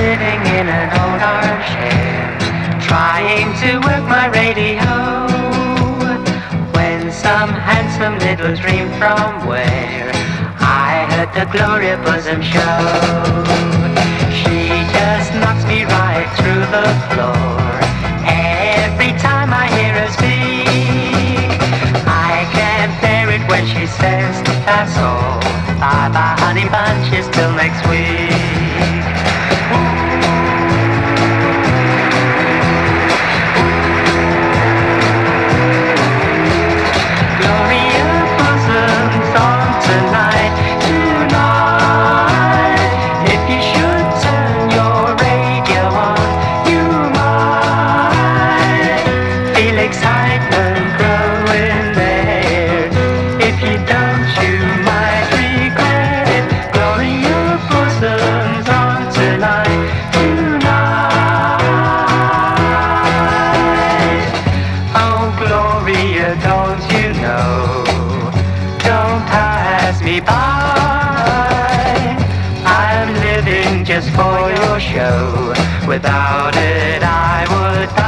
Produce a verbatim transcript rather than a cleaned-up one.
sitting in an old armchair, trying to work my radio, when some handsome little dream from where I heard the Gloria Bosom Show. She just knocks me right through the floor every time I hear her speak. I can't bear it when she says, that's all, bye-bye honey bunches till next week. I'm living just for your show. Without it I would die.